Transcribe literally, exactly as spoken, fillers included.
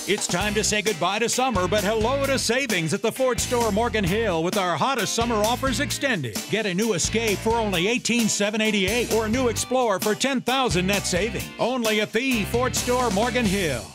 It's time to say goodbye to summer, but hello to savings at the Ford Store Morgan Hill with our hottest summer offers extended. Get a new Escape for only eighteen thousand seven hundred eighty-eight dollars or a new Explorer for ten thousand dollars net saving. Only at the Ford Store Morgan Hill.